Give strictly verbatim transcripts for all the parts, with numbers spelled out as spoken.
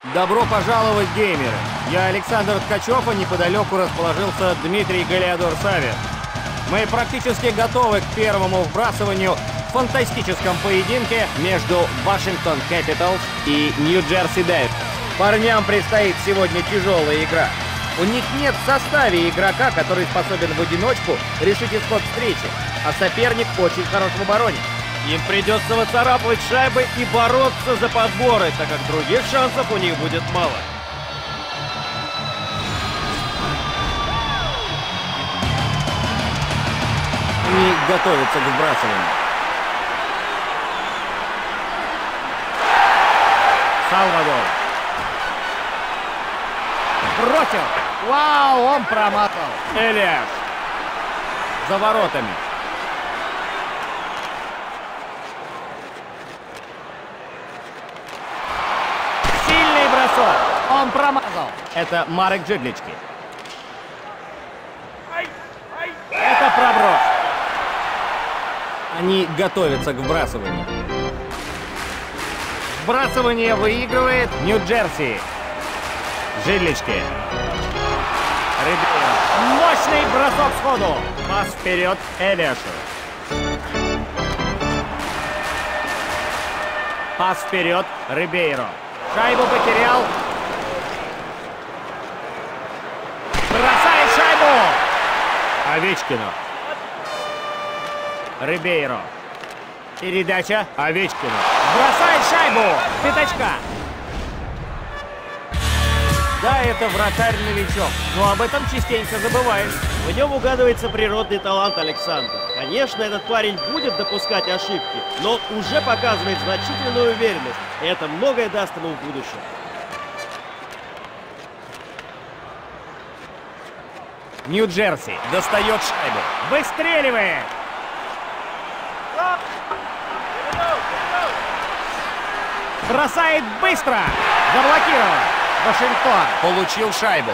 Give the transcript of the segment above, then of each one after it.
Добро пожаловать, геймеры! Я Александр Ткачев, а неподалеку расположился Дмитрий Галиадор Савин. Мы практически готовы к первому вбрасыванию в фантастическом поединке между Вашингтон Кэпиталс и Нью-Джерси Дэвис. Парням предстоит сегодня тяжелая игра. У них нет в составе игрока, который способен в одиночку решить исход встречи, а соперник очень хорош в обороне. Им придется выцарапывать шайбы и бороться за подборы, так как других шансов у них будет мало. Они готовятся к вбрасыванию. Салвадор. Бросил. Вау, он промазал. Элиас. За воротами. Сильный бросок. Он промазал. Это Марек Джиглички. Это проброс. Они готовятся к вбрасыванию. Вбрасывание выигрывает Нью-Джерси. Жилички. Рибейро. Мощный бросок сходу. Пас вперед Элиашу. Пас вперед Рибейро. Шайбу потерял. Бросает шайбу. Овечкину. Рибейро. Передача Овечкину. Бросает шайбу. Пятачка. Да, это вратарь-новичок, но об этом частенько забываешь. В нем угадывается природный талант Александра. Конечно, этот парень будет допускать ошибки, но уже показывает значительную уверенность. И это многое даст ему в будущем. Нью-Джерси достает шайбу. Выстреливает. Бросает быстро. Заблокирован. Вашингтон получил шайбу.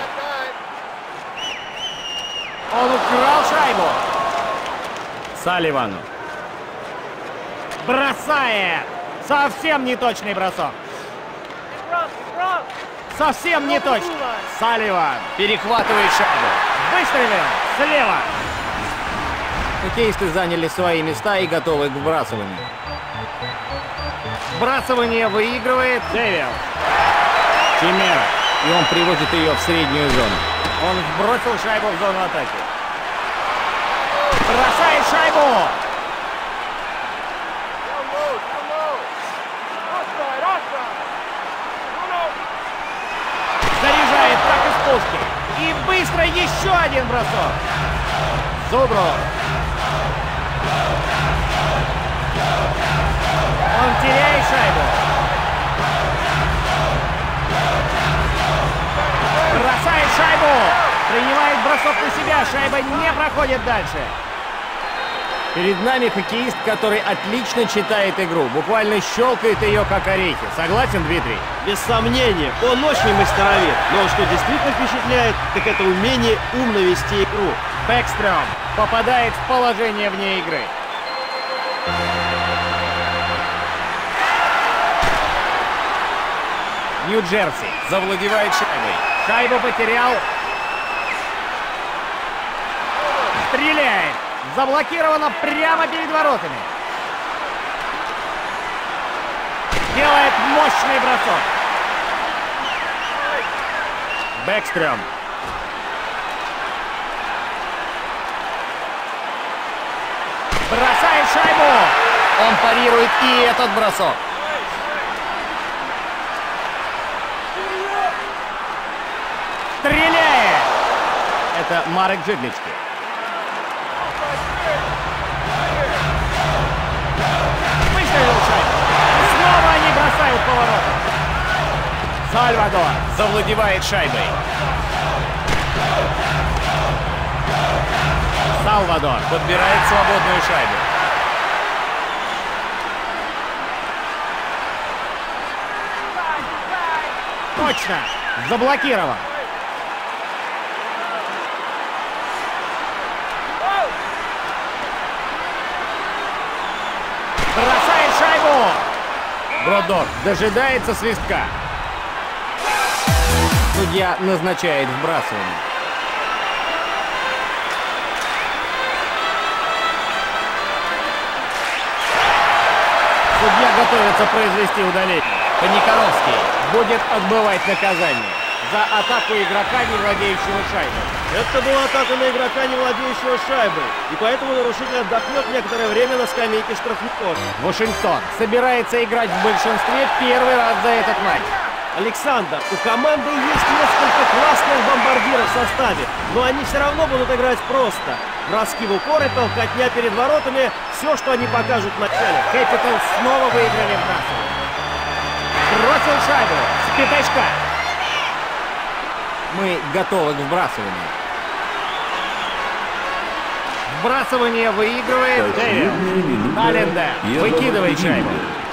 Он украл шайбу. Салливану. Бросает. Совсем неточный бросок. Совсем не точно. Салливан перехватывает шайбу. Выстрелил слева. Хоккеисты заняли свои места и готовы к вбрасыванию. Вбрасывание выигрывает Дэвис. Чимера. И он приводит ее в среднюю зону. Он сбросил шайбу в зону атаки. Бросает шайбу. Заряжает так из пушки. И быстро еще один бросок. Зубров. Он теряет шайбу. Бросает шайбу. Принимает бросок на себя. Шайба не проходит дальше. Перед нами хоккеист, который отлично читает игру. Буквально щелкает ее, как орехи. Согласен, Дмитрий? Без сомнения, он очень мастеровит. Но что действительно впечатляет, так это умение умно вести игру. Бэкстрём попадает в положение вне игры. Нью-Джерси завладевает шайбой. Шайбу потерял. Стреляет. Заблокировано прямо перед воротами. Делает мощный бросок. Бэкстрём. Бросает шайбу. Он парирует и этот бросок. Стреляет. Это Марек Джиглички. Выстрелил шайбу. Снова они бросают поворотом. Сальвадор завладевает шайбой. Салвадор подбирает свободную шайбу. Точно! Заблокирован. Бросает шайбу. Бродор дожидается свистка. Судья назначает вбрасывание. Судья готовится произвести удаление. Паниконовский будет отбывать наказание за атаку игрока, не владеющего шайбой. Это была атака на игрока, не владеющего шайбой. И поэтому нарушитель отдохнет некоторое время на скамейке штрафников. Вашингтон собирается играть в большинстве первый раз за этот матч. Александр, у команды есть несколько классных бомбардиров в составе, но они все равно будут играть просто. Броски в упор и толкотня перед воротами – все, что они покажут в начале. Capitals снова выиграли вбрасывание. Бросил шайбу с пятачка. Мы готовы к вбрасыванию. Вбрасывание выигрывает Дэвид. Алленде выкидывает шайбу.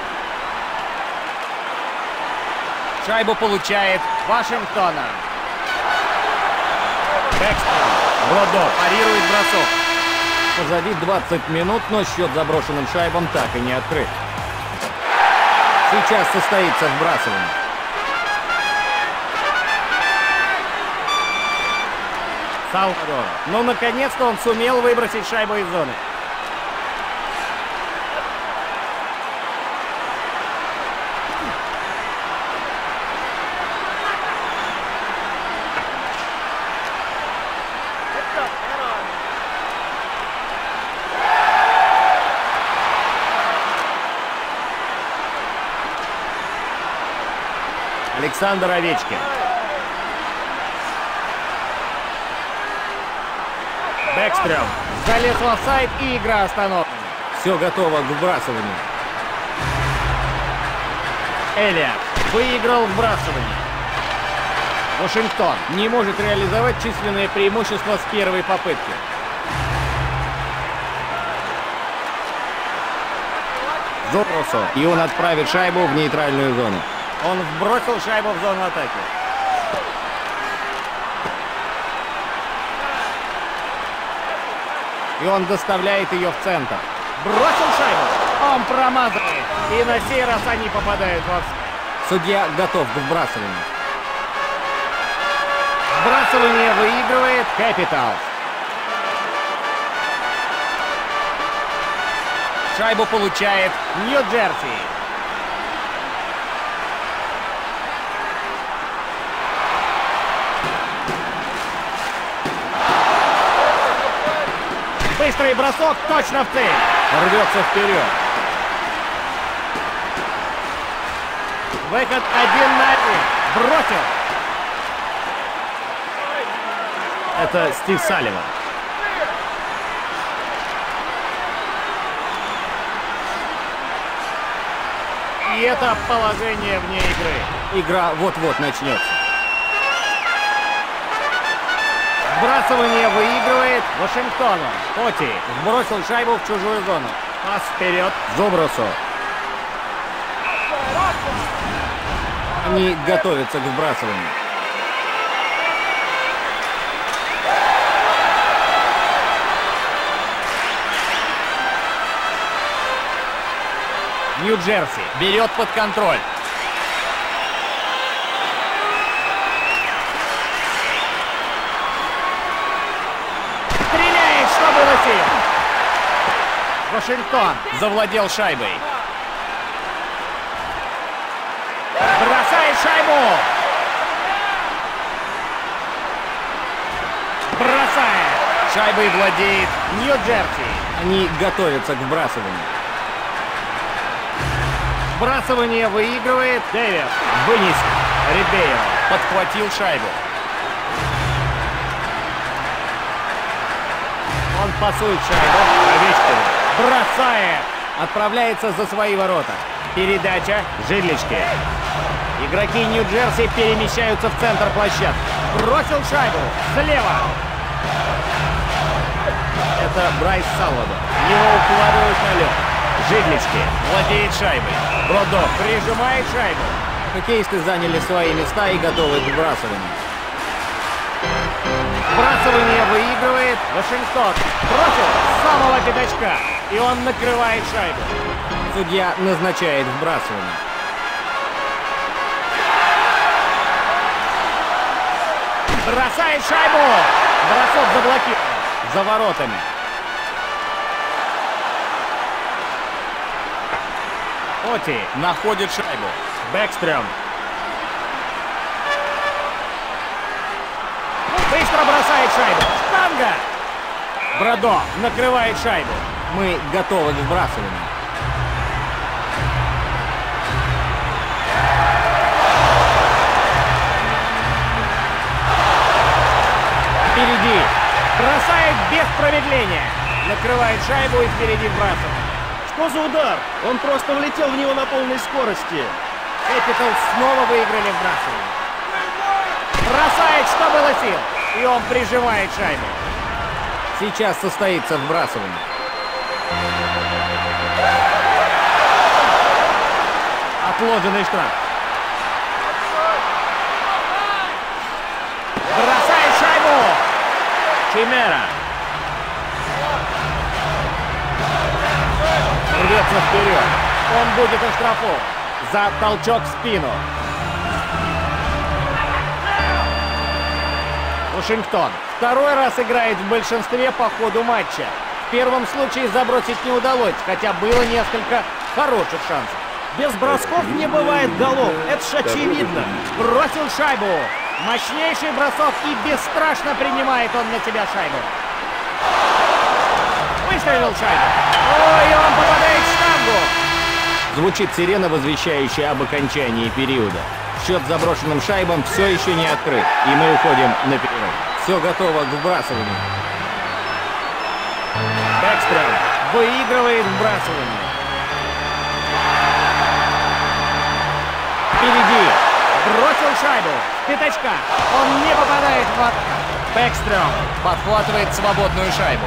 Шайбу получает Вашингтона. Бэкстром. Бродок парирует бросок. Позади двадцать минут, но счет заброшенным шайбам так и не открыт. Сейчас состоится вбрасывание. Салвадор. Но наконец-то он сумел выбросить шайбу из зоны. Александр Овечкин. Бэкстрем залез в офсайд, и игра остановлена. Все готово к вбрасыванию. Элиот выиграл вбрасывание. Вашингтон не может реализовать численное преимущество с первой попытки. Зобросо. И он отправит шайбу в нейтральную зону. Он вбросил шайбу в зону атаки. И он доставляет ее в центр. Бросил шайбу. Он промазывает. И на сей раз они попадают в офсайд. Судья готов к вбрасыванию. Вбрасывание выигрывает Capitals. Шайбу получает Нью-Джерси. Быстрый бросок, точно в цель. Рвется вперед. Выход один на один. Бросил. Это Стив Салливан. И это положение вне игры. Игра вот-вот начнется. Вбрасывание выигрывает Вашингтона. Поти сбросил шайбу в чужую зону. Пас вперед Зобросу. Они готовятся к вбрасыванию. Нью-Джерси берет под контроль. Стреляет, что было сил. Вашингтон завладел шайбой. Бросает шайбу. Бросает. Шайбой владеет Нью-Джерси. Они готовятся к вбрасыванию. Вбрасывание выигрывает Дэвид. Вынес. Рибейро подхватил шайбу. Он пасует шайбу. Овечкин бросает. Отправляется за свои ворота. Передача Жилички. Игроки Нью-Джерси перемещаются в центр площадки. Бросил шайбу. Слева. Это Брайс Салвадор. Его укладывают на лед. Жиглички владеет шайбой. Бродок прижимает шайбу. Хоккеисты заняли свои места и готовы к вбрасыванию. Вбрасывание выигрывает Вашингтон. Бросил с самого пятачка. И он накрывает шайбу. Судья назначает вбрасывание. Бросает шайбу. Бросок заблокирован. За воротами. Оти находит шайбу. Бэкстрём. Быстро бросает шайбу. Штанга. Брадо накрывает шайбу. Мы готовы к сбрасыванию. Впереди. Бросает без промедления. Накрывает шайбу и впереди вбрасывает. Что за удар? Он просто влетел в него на полной скорости. Кэпитал снова выиграли вбрасывание. Бросает, что было сил. И он прижимает шайбу. Сейчас состоится вбрасывание. Отложенный штраф. Бросает шайбу. Чимера. Рвется вперед. Он будет оштрафован за толчок в спину. Вашингтон второй раз играет в большинстве по ходу матча. В первом случае забросить не удалось, хотя было несколько хороших шансов. Без бросков не бывает голов, это ж очевидно. Бросил шайбу. Мощнейший бросок и бесстрашно принимает он на себя шайбу. Выстрелил шайбу. Ой, он попадает в штангу. Звучит сирена, возвещающая об окончании периода. Счет заброшенным шайбам все еще не открыт, и мы уходим на перерыв. Все готово к вбрасыванию. Бэкстрём выигрывает вбрасывание. Впереди. Бросил шайбу. Пятачка. Он не попадает в ворота. Бэкстрём подхватывает свободную шайбу.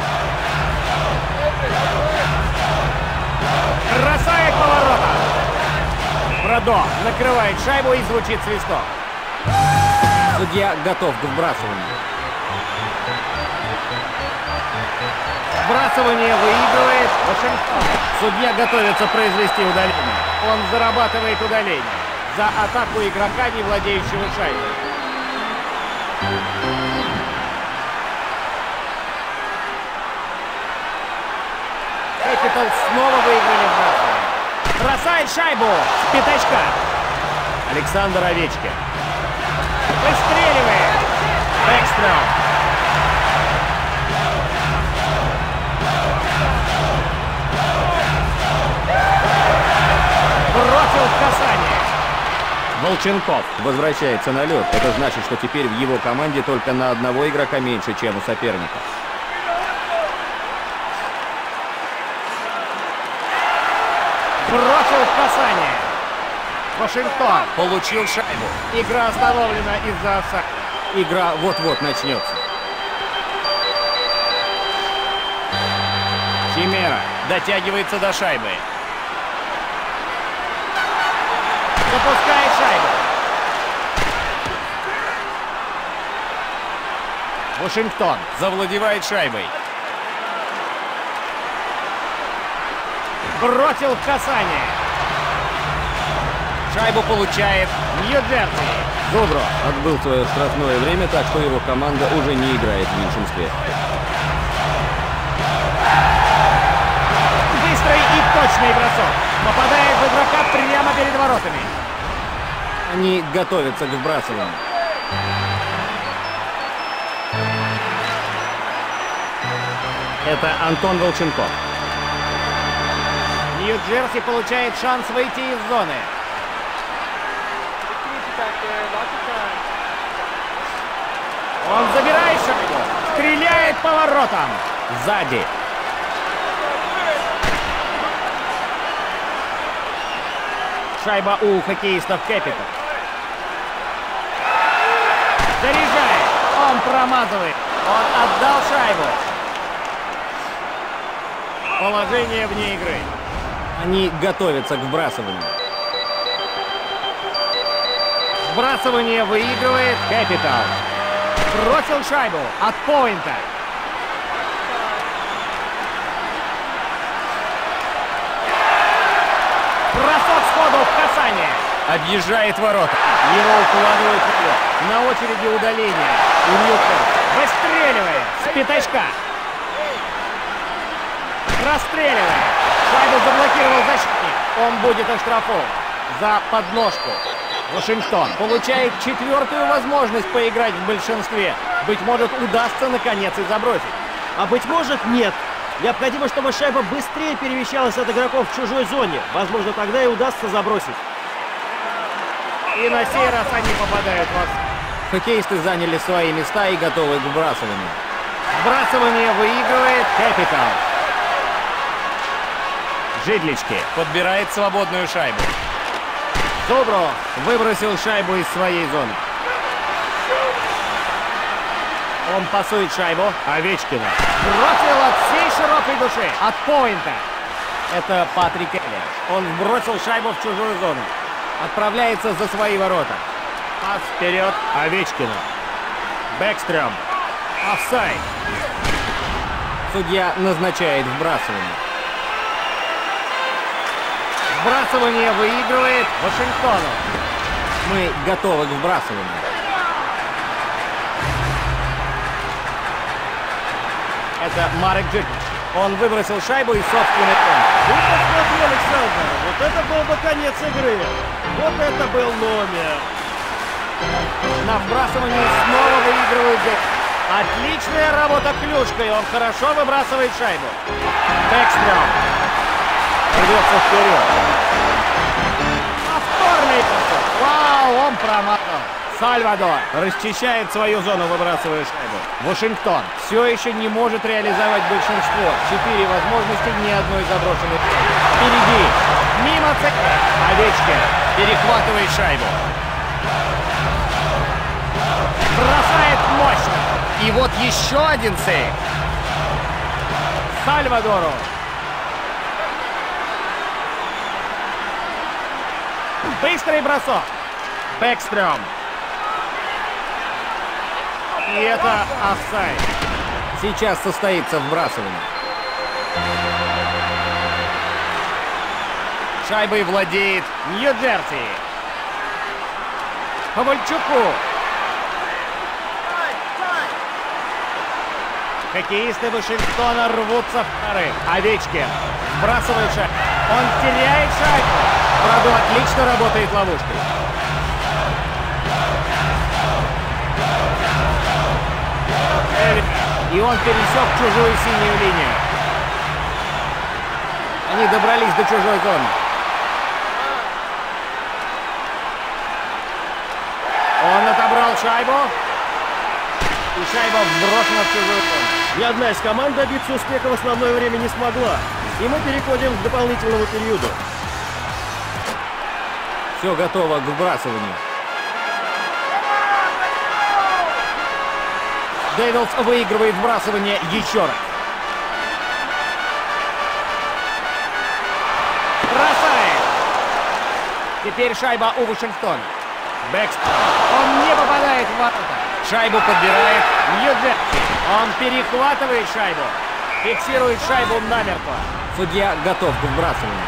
Бросает поворота. Брадо накрывает шайбу и звучит свисток. Судья готов к вбрасыванию. Вбрасывание выигрывает Вашингтон. Судья готовится произвести удаление. Он зарабатывает удаление за атаку игрока, не владеющего шайбой. Кэпитал снова выиграли вбрасывание. Бросает шайбу с пятачка. Александр Овечкин. Выстреливает. Бэкстрём. Бросил в касание. Волченков возвращается на лед. Это значит, что теперь в его команде только на одного игрока меньше, чем у соперника. Бросил в касание. Вашингтон получил шайбу. Игра остановлена из-за офсайда. Игра вот-вот начнется. Чимера дотягивается до шайбы. Запускает шайбу. Вашингтон завладевает шайбой. Бросил в касание. Шайбу получает Нью-Джерси. Зубро отбыл свое штрафное время, так что его команда уже не играет в меньшинстве. Быстрый и точный бросок. Попадает в игрока прямо перед воротами. Они готовятся к вбрасыванию. Это Антон Волченков. Нью-Джерси получает шанс выйти из зоны. Он забирает шайбу. Стреляет по воротам. Сзади. Шайба у хоккеистов Кэпитал. Заряжает. Он промазывает. Он отдал шайбу. Положение вне игры. Они готовятся к вбрасыванию. Вбрасывание выигрывает Кэпитал. Бросил шайбу от поинта. Бросок сходу в касание. объезжает ворота. Его укладывают вперед. На очереди удаления. Ньютон выстреливает с пятачка. Расстреливает. Шайбу заблокировал защитник. Он будет оштрафован за подножку. Вашингтон получает четвертую возможность поиграть в большинстве. Быть может, удастся наконец и забросить. А быть может, нет. Необходимо, чтобы шайба быстрее перемещалась от игроков в чужой зоне. Возможно, тогда и удастся забросить. И на сей раз они попадают в отстрел. Хоккеисты заняли свои места и готовы к вбрасыванию. Вбрасывание выигрывает Капитал. Жидлички подбирает свободную шайбу. Зубров выбросил шайбу из своей зоны. Он пасует шайбу Овечкина. Бросил от всей широкой души. От поинта. Это Патрик Эллиот. Он бросил шайбу в чужую зону. Отправляется за свои ворота. Пас вперед Овечкина. Бэкстрём. Офсайд. Судья назначает вбрасывание. Вбрасывание выигрывает Вашингтону. Мы готовы к вбрасыванию. Это Марек Жидлич. Он выбросил шайбу из собственной зоны. Вы посмотри, Александр, вот это был бы конец игры. Вот это был номер. На вбрасывании снова выигрывает Жидлич. Отличная работа клюшкой. Он хорошо выбрасывает шайбу. Бэкстрём. Рвется вперед. Повторный бросок. Вау, он промазал. Сальвадор расчищает свою зону, выбрасывая шайбу. Вашингтон все еще не может реализовать большинство. Четыре возможности, ни одной заброшенной. Впереди. Мимо цели. Овечкин перехватывает шайбу. Бросает мощно. И вот еще один сейв. Сальвадору. Быстрый бросок. Бэкстрём. И это офсайд. Сейчас состоится вбрасывание. Шайбой владеет Нью-Джерси. Ковальчуку. Хоккеисты Вашингтона рвутся вторым. Овечкин сбрасывает шайбу. Он теряет шайбу. Правда, отлично работает ловушкой. И он пересек чужую синюю линию. Они добрались до чужой зоны. Он отобрал шайбу. И шайба вброшена в чужую зону. Ни одна из команд добиться успеха в основное время не смогла. И мы переходим к дополнительному периоду. Все готово к вбрасыванию. Дэвилс выигрывает вбрасывание еще раз. Бросает. Теперь шайба у Вашингтона. Бэкстрём. Он не попадает в ворота. Шайбу подбирает Нью-Джерси. Он перехватывает шайбу. Фиксирует шайбу намертво. Судья готов к вбрасыванию.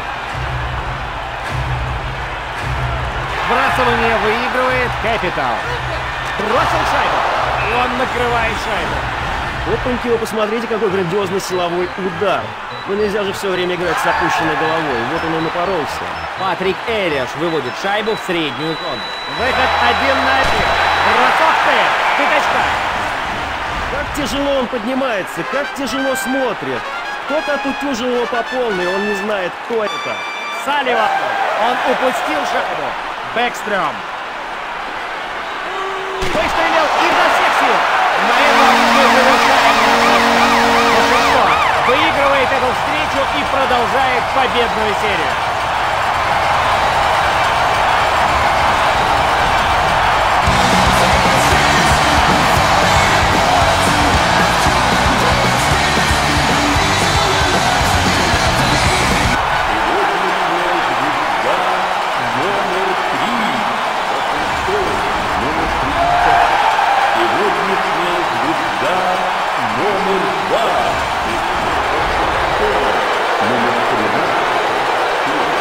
Вбрасывание выигрывает Капитал. Бросил шайбу. И он накрывает шайбу. Опаньки, вы посмотрите, какой грандиозный силовой удар. Ну нельзя же все время играть с опущенной головой. Вот он и напоролся. Патрик Эллиот выводит шайбу в среднюю зону. Выход один на один. Бросок Т. Пятачка. Как тяжело он поднимается, как тяжело смотрит. Кто-то отутюжил его по полной, он не знает, кто это. Салливан. Он упустил шайбу. Бэкстрём. Выстрелил изо всех сил. На этом мы завершаем. Вашингтон выигрывает эту встречу и продолжает победную серию. Номер тринадцать.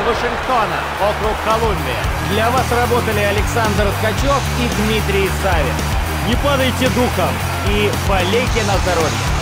Вашингтона, округ Колумбия. Для вас работали Александр Ткачев и Дмитрий Савин. Не падайте духом! И болейте на здоровье!